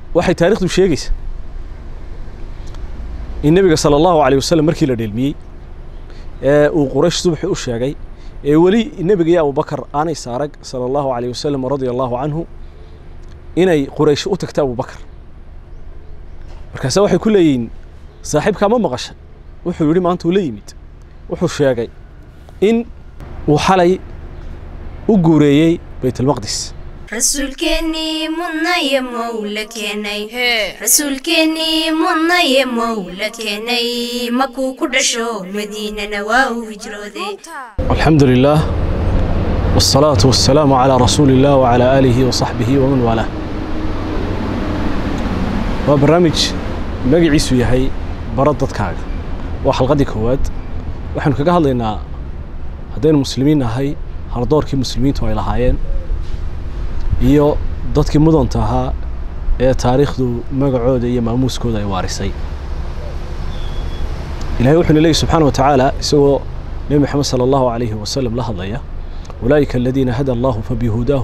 waxay taariikhdu sheegaysaa in nabiga sallallahu alayhi wasallam markii la dheelmiyay uu Quraysh subax u sheegay wali nabiga Abu Bakar aanay saarag sallallahu alayhi wasallam radiyallahu anhu inay Quraysh u tagtay Abu Bakar markaas waxay ku leeyiin saaxiibka ma maqashay wuxuu yiri maanta uu la yimid wuxuu sheegay in uu xalay u guureeyay Bayt al-Maqdis رسولكني منا يا مولكني رسولكني منا يا مولكني مكو كدشو مدينة نواو هجرودي الحمد لله والصلاة والسلام على رسول الله وعلى آله وصحبه ومن والاه وبرنامج مقعيسو يهي بردد كاغ وحلقة كواد وحن كاغا هادلينا هدين المسلمين هاي هردوركي مسلمين تو إلى هايين iyo dadkii mudanta ahaa ee taariikhdu magacooda iyo maamuuskooda ay waarisay ilaahay wuxuu leeyahay subhanahu wa ta'ala isagoo nabi Muhammad sallallahu alayhi wa sallam la hadlaya ulaika alladhina hada Allah fabihudahu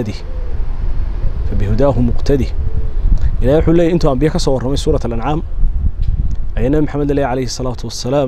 muqtadi ilaahay wuxuu leeyahay intuu anbiya ka soo warramay suurat al-an'am ayna Muhammad alayhi salatu wassalam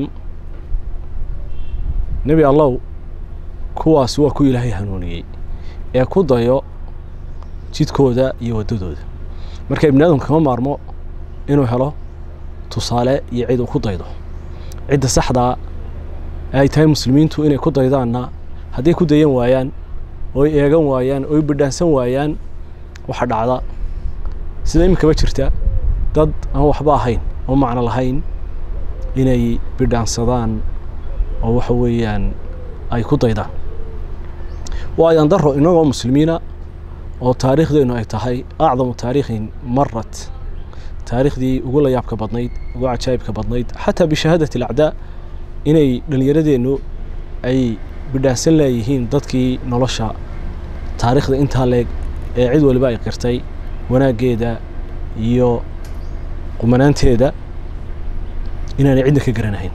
nabi Allah kuwaas waa ku ilaahay hanuuniyay ee ku dayo jidkooda iyo wadadooda marka ibn aadam kama maarmo inuu helo tusaale iyo cid uu ku daydo cid saxda ay tahay muslimiintu inay ku daydaana hadii ku dayan waayaan oo eegan waayaan oo bidhaansan waayaan waxa dhacda sida imika jirta dad aan waxba ahayn oo macna lahayn inay bidhaansadaan oo waxa weeyaan ay ku daydaan waayan daro inagoo muslimiina oo taariikhdeenu ay tahay acdamu taariikhin marrat taariikhdii ugu la yaabka badnayd ugu cajaa'ibka badnayd xataa bishahadati al-a'daa inay dhalinyaradeenu ay bidhaansan leeyihiin dadkii nolosha taariikhda inta leeg ee cid waliba ay qirtay wanaageeda iyo qumanaanteeda inaan cidna ka garanayn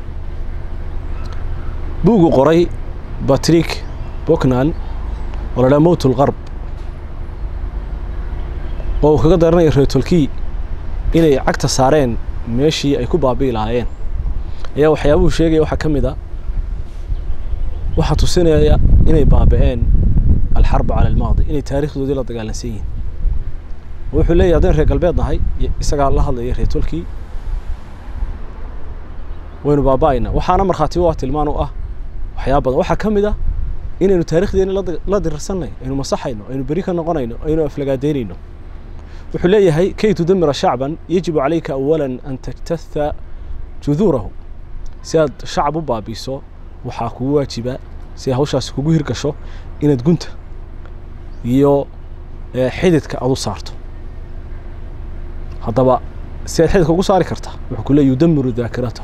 buugu qoray Patrick Buchanan wala mawtul qarb oo kaga daranay reetolkii inay cagta saareen meeshii ay ku baabi'i lahaayeen ayaa waxyaabuhu sheegay waxa kamid ah waxa tusinaya inay baaba'een al-harb ala al-maadi inay taariikhdoodii la dagaalansan wuxuu leeyahay hadaan reer galbeednahay isaga la hadlay reetolkii waynu baaba'ayna waxaana marxaati waa tilmaan u ah waxyaabo badan waxa kamid ah inaynu taariikhdeena la dirsanay aynu masaxayno aynu bari ka noqonayno aynu aflagaadeynayno وحليه كي تدمر شعبا يجب عليك أولا أن تجتث جذوره سياد شعب بابيسو وحاكو واجبا سيهوشا سكوغو هيركشو إن تقنت يو حيدتك أدو صارتو هذا بقى سياد حيدتك أدو صاري كرتا وحكو لا يدمر ذاكرته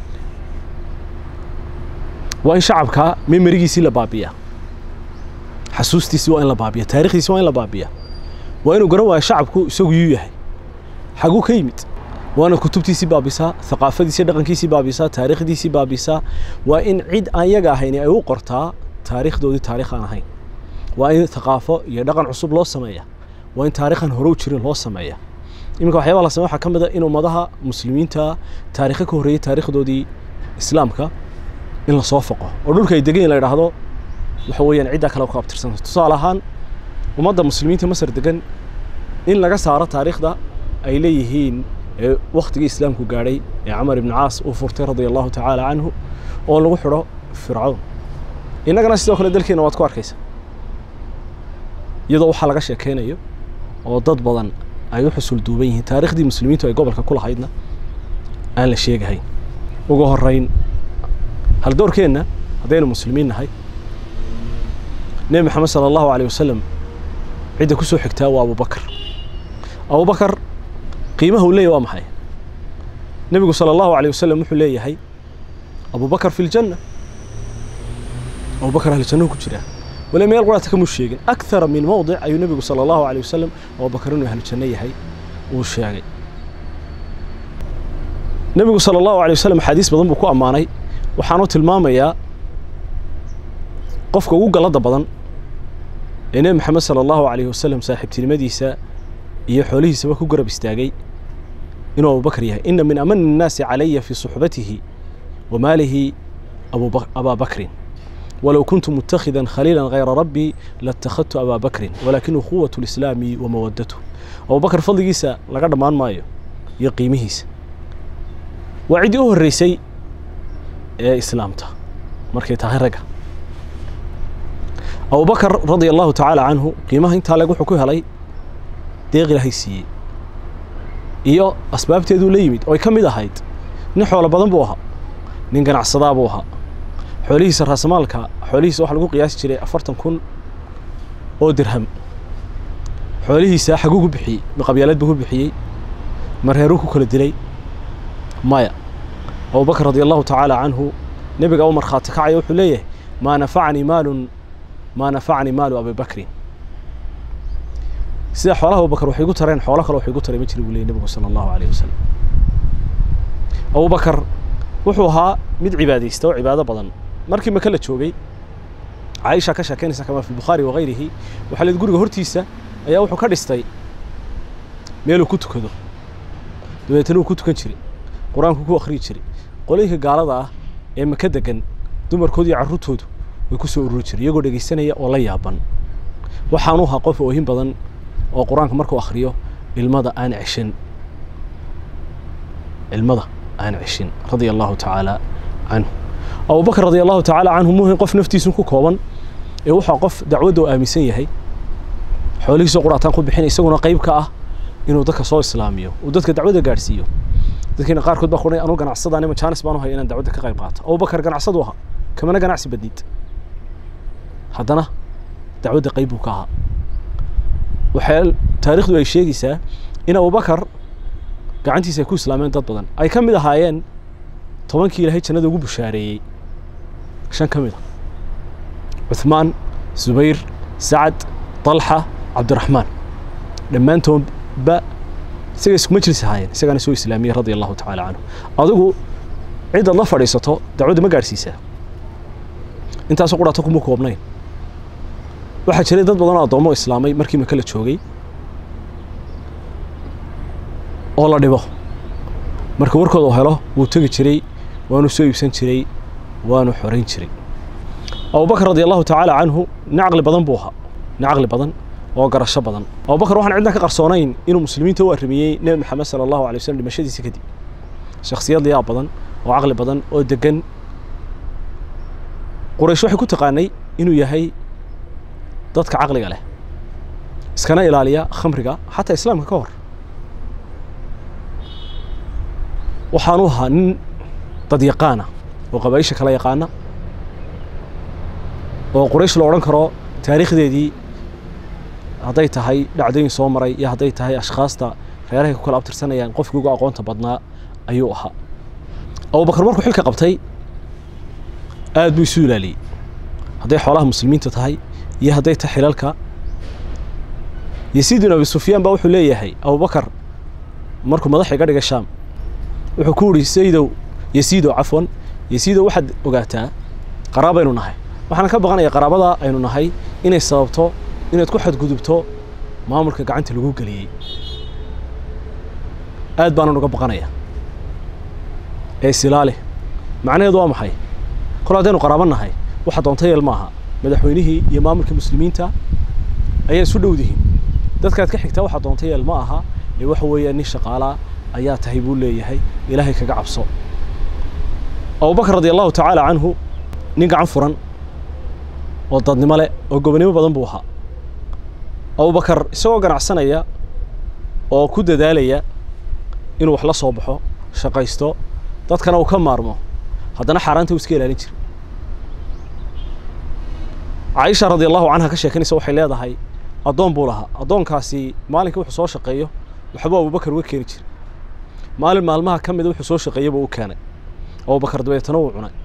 وإن شعبك من مريسي لبابية حسوستي سواء لبابية تاريخي سواء لبابية وإنه قروا شعبكو يسوي يوحي حقو كيمت وأنا كتبتي سبابيسا ثقافتي سيدقنكي سبابيسا تاريخ دي سبابيسا وإن عيد أن يقع هيني أيو قرطا تاريخ دودي تاريخ أنا هين وإن ثقافة يدقن عصب لو سمية وإن تاريخا هروتشرين لو سمية إمكا وحيوة الله سماحة كمدا إنو مضاها مسلمين تاريخك هوري تاريخ دودي إسلامك إن لصوفقه ودولك يدقين لا يرهدو وحويا عيدا كلاو كابتر سنة تصالحان ومضى مسلمين مصر دقن إن لقى سارة تاريخ ده أي ليهين وقت الإسلام كجاري عمر بن عاص وفرت رضي الله تعالى عنه أول وحرة فرعون إن كان استوكل ذلك نوات كواركيس يضو حلقة شكينا يو وضد بدن أيو حصل دوبيه تاريخ دي مسلمين تو يقبل كل حيدنا أهل الشيء هاي وجوه الرين هل دور كنا هذين المسلمين هاي نبي محمد صلى الله عليه وسلم عندك كسو حكتا وابو بكر قيمه ليه وامحي النبي صلى الله عليه وسلم وحو ليه هي ابو بكر في الجنه ابو بكر اهل الجنه كجرا ولم يلقى تكمل شيء اكثر من موضع اي النبي صلى الله عليه وسلم ابو بكر انه اهل الجنه هي وشاغي النبي صلى الله عليه وسلم حديث بدن بو امانay waxaanu tilmaamayaa qofka ugu galada badan إن محمد صلى الله عليه وسلم صاحب تلميذه iyo xoolihiisaba ku garab istaagay inuu abubakar yahay ina min amani الnaasi calaya fi suxbatihi wa maalihi abaa bakrin walow kuntu mutakhidan khaliila hayra rabbii latakhadtu abaa bakrin walakinu quwatu lislaami wa mawadatuh abubakar fadligiisa laga dhammaan maayo iyo qiimihiisa waa ciddii u horreysay ee islaamta markay tahay ragga abubakar radia allahu tacaala canhu qiimaha intaa leg wuxuu ku helay deeq ilaahay siiyey iyo asbaabteeduu la yimid oo ay ka mid ahayd nin xoolo badan buu ahaa nin ganacsadaa buu ahaa xoolihiisa raasamaalka xoolihiisa waxaa lagu qiyaasi jiray 40,000 oo dirham xoolihiisa xaguu ku bixiyey maqabyaalad buu ku bixiyey marheeruu ku kala dilay maya abubakar radia allahu tacaala canhu nebiga u markhaati kacaya wuxuu leeyahay maa nafacanii maalu abibakrin sida xoolaha abubakar waxay igu tareen xoolo kale waxay igu taray ma jira buu leeyahy nebigu sala allahu calayhi wasalam abubakar wuxuu ahaa mid cibaadaysta oo cibaado badan markii maka la joogay caaisha ka sheekeynaysa kama fi bukhaari wagayrihi waxaa leed guriga hortiisa ayaa wuxuu ka dhistay meeluu ku tukado dabeetana uu ku tukan jiray qur-aanku ku akhriyi jiray qolayka gaalada ah ee maka degan dumarkoodu iyo carruurtoodu way ku soo ururi jiray iyagoo dhegaysanaya oo la yaaban waxaanu ahaa qof oohin badan oo qur-aanka markuu akhriyo ilmada aan cishin radia allahu tacaala canhu abubakar radia allahu tacaala canhu muuhin qof naftiisu ku kooban ee wuxuu qof dacwadda u aaminsan yahay xoolihiisa quraataan ku bixin isaguna qayb ka ah inuu dadka soo islaamiyo uu dadka dacwadda gaarsiiyo dadkina qaarkood baa qodhay anu ganacsadaan ama jaanis baan u hay inaan dacwadda ka qayb qaato abubakar ganacsadu ahaa kamana ganacsi badnid haddana dacwadda qayb buu ka ahaa waxay taariikhdu ay sheegaysaa in abubakar gacantiisa ay ku islaameen dad badan ay ka mid ahaayeen 10kii ilaahay jannada ugu bushaareeyey 5 ka mid ah Uthman Zubayr Sacad Talha Cabdiraxmaan dhammaantoodba isaga isku majlis ahaayeen isagana soo islaamiyey radia allahu tacaala canhu adigu cid la fadhiisato dacwadda ma gaarsiisaa intaasoo quraato kuma koobnayn waxaa jiray dad badan oo addoomo islaamay markii maka la joogay oo la dhibo marka warkooda uu helo wuu tegi jiray waanu soo iibsan jiray waanu xorayn jiray abubakar radia allahu tacaala canhu nacaqli badan buu ahaa nacaqli badan oo garasho badan abubakar waxaan cidna ka qarsoonayn inuu muslimiinta u arrimiyey nebi maxamed sala allahu alay wasallam dhimashadiisa kadib shakhsiyad liyaab badan oo caqli badan oo degan quraysh waxay ku taqaanay inuu yahay dadka caqliga leh iskana ilaaliya khamriga xataa islaamka ka hor waxaanu ahaa nin dad yaqaana oo qabaa'isha kala yaqaana oo quraysh la odhan karo taariikhdeedii hadday tahay dhacdooyin soo maray iyo hadday tahay ashkhaasta reerahay ku kala abtirsanayaan qofkii ugu aqoonta badnaa ayuu ahaa abubakar markuu xilka qabtay aad buu isu ilaaliyey hadday xoolaha muslimiinta tahay iyo hadday tahay xilalka yasiid bin abi sufyaan baa wuxuu leeyahay abubakar markuu madax iga dhigay shaam wuxuu ku yidhi yasiidow cafwan yasiidow waxaad ogaataa qaraabaynu nahay waxaan ka baqanayaa qaraabada aynu nahay inay sababto inaad ku xadgudubto maamulka gacanta lagu geliyey aad baanan uga baqanayaa ee isilaali macnaheedu waa maxay kol haddaynu qaraabo nahay waxa doonta yeel maaha madaxweynihii iyo maamulka muslimiinta ayaa isu dhowdihiin dadkaad ka xigtaa waxa doonta yeel ma aha ee waxa weeyaan nin shaqaalaa ayaa tahay buu leeyahay ilaahay kaga cabso abubakar radia allahu tacaala canhu nin gacan furan oo dadnimo leh oo gobonimo badan buu ahaa abubakar isagoo ganacsanaya oo ku dadaalaya inuu wax la soo baxo shaqaysto dadkana uu ka maarmo haddana xaaraanta uu iska ilaalin jiray caaisha radia allahu canha ka sheekanaysa waxay leedahay addoon buu lahaa addoonkaasi maalinkii wuxuu soo shaqeeyo waxbuu abubakar uga keeni jiray maalin maalmaha ka mida wuxuu soo shaqeeyey buu u keenay abubakar dabeetana wuu cunay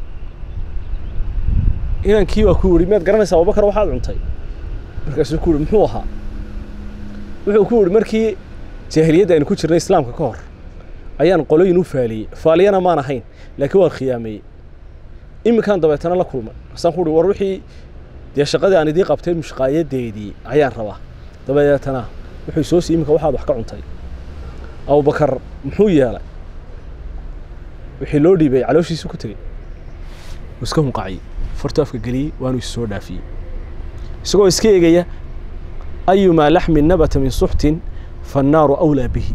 inankii waa ku yidhi miyaad garanaysaa abubakar waxaad cuntay markaasuu ku yidhi muxuu ahaa wuxuu ku yidhi markii jaahiliyadda aynu ku jirnay islaamka ka hor ayaan qoloyin u faaliyey faaliyana maan ahayn laakiin waan khiyaameeyey iminkaan dabeetana la kulmay markaasaan ku yidhi war wixii dee shaqadii aan idii qabtay mushqaayadeedii ayaan rabaa dabeetana wuxuu soo siiyay imika waxaad wax ka cuntay Abu Bakar muxuu yeelay wixii loo dhiibay calooshiisa ku tagay iska hunqacay farta afka galiyay waanu soo dhaafiyay isagoo iska eegaya ayuma lahmin nabata min suhtin fannaaru awla bihi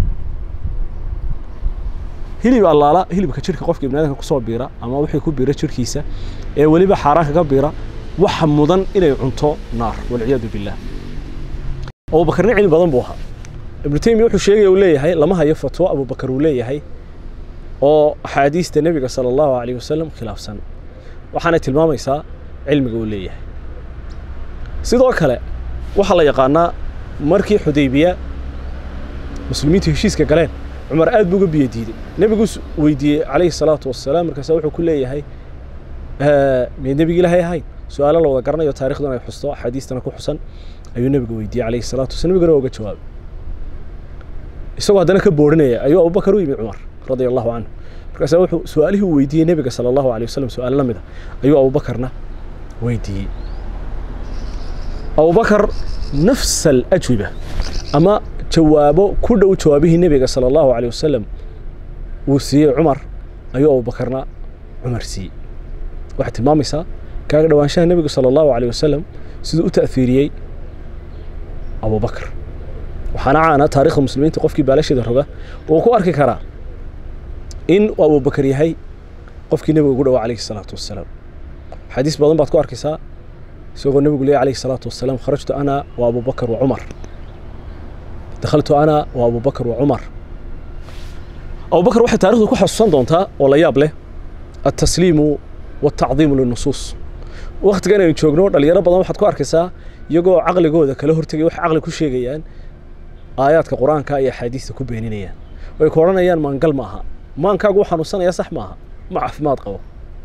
hilib allaala hilibka jirka qofka ibn aadamka ku soo biira ama wixii ku biira jirkiisa ee waliba xaraanka ka biira waxa mudan inay cunto naar wal iyad billah Abu Bakar cilmi badan buu ahaa Ibn Taymiyyah wuxuu sheegay uu leeyahay lama hayo fatwa Abu Bakar uu leeyahay oo xadiista nabiga sallallahu alayhi wasallam khilaafsan waxaana tilmaamaysaa cilmiga uu leeyahay sidoo kale waxa la yaqaanaa markii Xudaybiya muslimiintu heshiiska galeen Umar aad buu uga biyadiiday nabigu weydiiyay alayhi salaatu wassalaam markaas wuxuu ku leeyahay min nabiga ilaahay ahay su'aalo la wada garanayo taariikhdan ay xusto xadiistana ku xusan ayuu nabigu weydiiyay alayhi salaatu wassalaam nabiguna uga jawaabay isagoo hadana ka boorinaya ayuu Abu Bakar u yimid Umar radiyallahu anhu markaas wuxuu su'aalihi weydiiyay nabiga sallallahu alayhi wasallam su'aal lamida ayuu Abu Bakarna weydiiyay Abu Bakar نفس الأجوبة أما جوابه كله جوابه النبي صلى الله عليه وسلم وسي عمر أيوه أبو بكرنا عمر سي واحد ما مسا كان دوانشاه النبي صلى الله عليه وسلم سيدو تأثيري أبو بكر وحنا عنا تاريخ المسلمين تقف كي بالاش يدربه وكو أركي كرا إن أبو بكر يهي قف كي النبي يقول عليه الصلاة والسلام حديث بعضهم بعد كو أركي سا سيقول النبي يقول عليه الصلاة والسلام خرجت أنا وأبو بكر وعمر دخلت أنا وأبو بكر وعمر أبو بكر واحد تاريخه كو حسن دونتا ولا يابله التسليم والتعظيم للنصوص وقت كان يجوجنو دليرة بدن waxaad ku arkaysaa iyagoo aqligooda kala hortagay wax aqli ku sheegayaan aayaadka quraanka iyo xadiiska ku beeninayaan way kooranayaan maangal maaha maankaagu xanuunsanaya sax maaha ma caafimaad qabo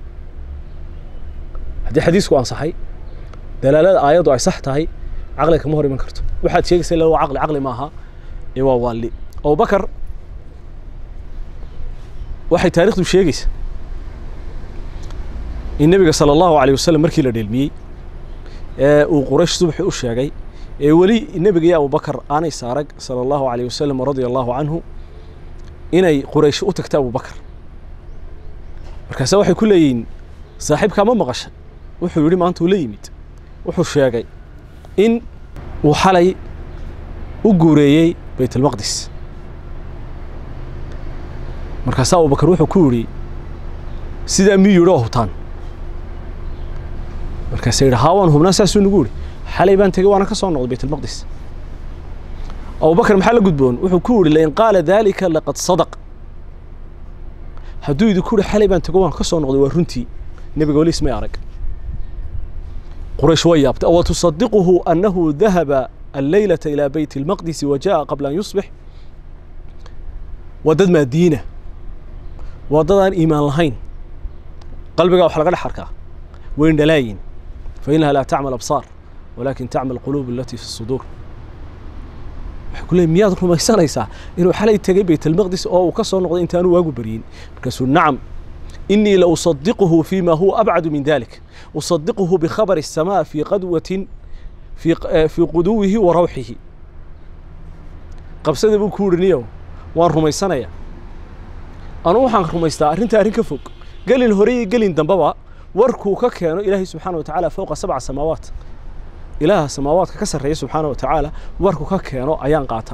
hadii xadiisku aan saxay dalaalada aayadu ay sax tahay aqliga ma hor iman karto waxaad sheegaysaa loo aqli maaha ee waa wali Abu Bakar waxay taariikhdu sheegaysaa in nabiga sallallahu alayhi wasallam markii la dheelmiyay ee uu Quraysh subaxii u sheegay ee wali nabiga iyo Abu Bakar aanay saarag sallallahu alayhi wasallam radiyallahu anhu inay Quraysh u tagtay Abu Bakar markaas waxay ku leeyiin saaxiibka ma maqashay wuxuu yiri maanta uu la yimid wuxuu sheegay in uu xalay u guureeyay Bayt al-Maqdis markaas Abu Bakar wuxuu ku yiri sida miyiro hutaan markaas ay rahaan hubna saasu nugu yiri xalay baan tagay waana ka soo noqday Bayt al-Maqdis Abu Bakar maxaa la gudboon wuxuu ku yiri leen qaala dalika laqad sadaq haduu idin ku yiri xalay baan tagay waan ka soo noqday waa runtii nabiga wali isma arag قريش ويابت أو تصدقه أنه ذهب الليلة إلى بيت المقدس وجاء قبل أن يصبح ودد مدينة ودد إيمان لهين قلبك أو حلقة الحركة وين دلاين فإنها لا تعمل أبصار ولكن تعمل القلوب التي في الصدور كل مياد ركما يسا إنه حالي تجي بيت المقدس أو كسر نقطة إنتان واجو برين كسر نعم إني لأصدقه فيما هو أبعد من ذلك أصدقه بخبر السماء في قدوة في قدوه وروحه قبسة بكورنيو وان رميسانيا أنا وحن رميستا أرنت أرنك فوق قال الهري قال دنبوا وركو ككانوا إلهي سبحانه وتعالى فوق 7 سماوات إله السماوات كسر رئيس سبحانه وتعالى وركو ككانوا أيان قاتا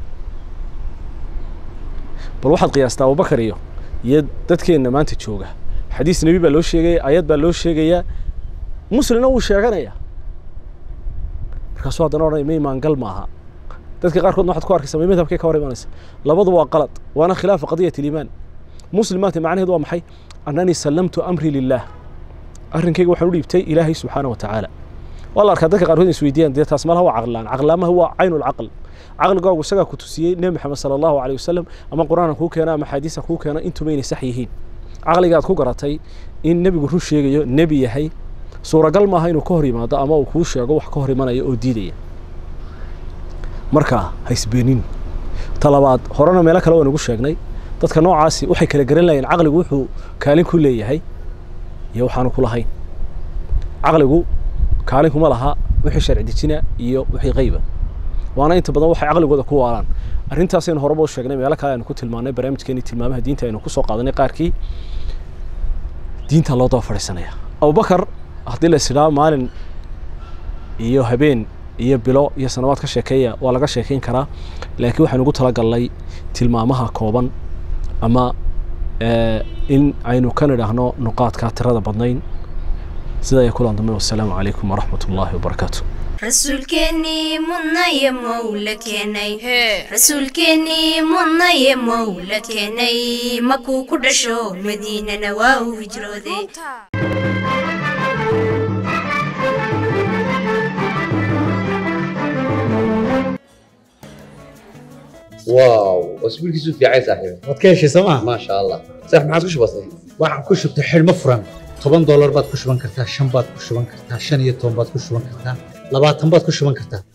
بل واحد قياستا أبو بكر إيو يدتكين ما أنت تشوجه حديث النبي بلوش شيء آيات بلوش شيء مسلم أول شيء غنيا كسوة دنورة مي ما نقل معها تذكر قاركون واحد كوارك سمي مذهب كي كواري مانس لبضوا غلط وأنا خلاف قضية الإيمان مسلمات معناه هذا محي أنني سلمت أمري لله أرن كي وحلولي بتي إلهي سبحانه وتعالى والله أركضك قاركون سويديان ديت اسمها هو عقلان ما هو عين العقل عقل قاو وسجا كتوسية نبي محمد صلى الله عليه وسلم أما قرآن أخوك أنا أما حديث أخوك أنا أنتم بين سحيهين عقل قاعد خوك راتي إن نبي يقول شيء نبي يحي صورة قل ما هينو كهري ما ده أما وكوش يا جوح كهري ما يوديدي مركا هيسبينين طلبات هرانا ملاك لو نقول شيء dadka noocaasi waxay kala garan laayeen aqligu wuxuu kaalin ku leeyahay iyo waxaan ku lahayn aqligu kaalin kuma laha wixii sharci dejina iyo wixii qayba waana inta badan waxay aqligooda ku waalaan arrintaas aynu horeba u sheegnay meelo kale aynu ku tilmaanay barnaamijkeeni tilmaamaha diinta aynu ku soo qaadanay qaarkii diinta loo daba fadhiisanaya abubakar haddii la isdhaa maalin iyo habeen iyo bilo iyo sanawaad ka sheekeeya waa laga sheekeyn karaa laakiin waxaan ugu talagalnay tilmaamaha kooban ama in aynu ka nidhaahno nuqaadka tirada badnayn sida ay kulan dambe wassalaamu calaykum waraxmatullaahi wabarakaatu rasuulkeennii mudnaye mowla keenay rasuulkeennii mudnaye mowla keenay makuu ku dhasho madiinana waa uu hijrooday واو واسبوع كيسو في عايز صاحبي waad ka heshay sooma ما شاء الله صح ما عاد وش بصي waxaan ku shubtay xidhmo furan $10 baad ku shuban kartaa 5 baad ku shuban kartaa 15 baad ku shuban kartaa 20 baad ku shuban kartaa